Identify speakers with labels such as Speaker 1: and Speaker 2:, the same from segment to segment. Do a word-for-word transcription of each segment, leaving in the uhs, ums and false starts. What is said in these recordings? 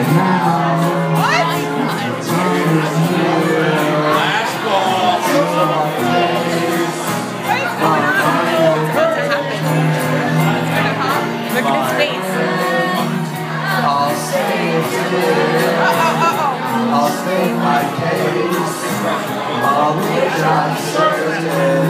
Speaker 1: I'll state my case, of which I'm certain.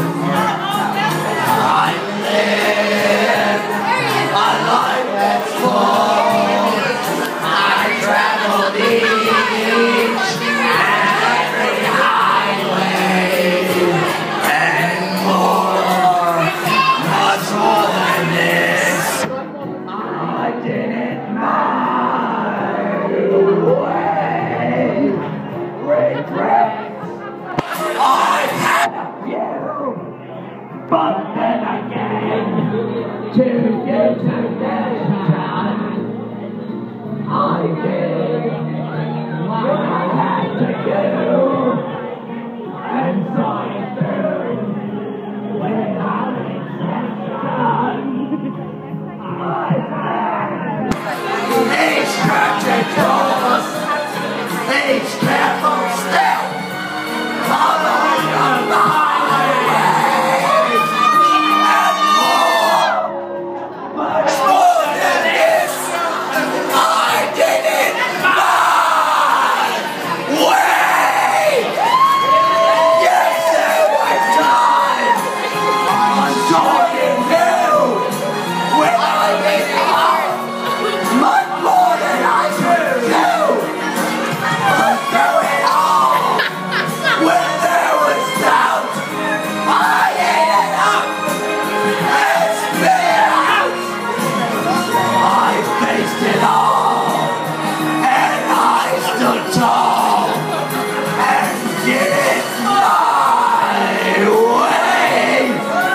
Speaker 1: I live a life that's full. I traveled each and every highway and more, much more than this. I didn't mind way. Regrets, I had a few, but then again, to get to this time, I did what I had to do, and saw it through without exception. I had each curtain doors. Each careful step, following your my way, and more, much more than this, I didn't mind. Wait, yes, there were times I'm talking new, when I made it up, much more than I could do. But through it all, when there was doubt, I ate it up and spit it out. I faced it all, and I stood tall, and did it my way.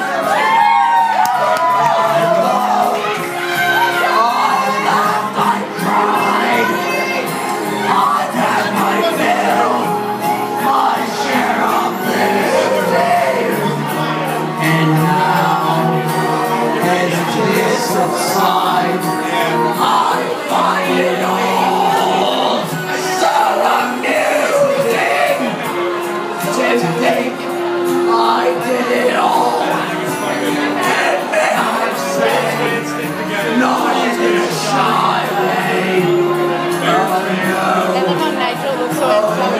Speaker 1: I loved, I laughed, I cried. I've had my fill, my share of living, and now, as tears subside, I find it all so amusing to think I did it all, and may I say, not in a shy way. Oh, no.
Speaker 2: Nigel looks so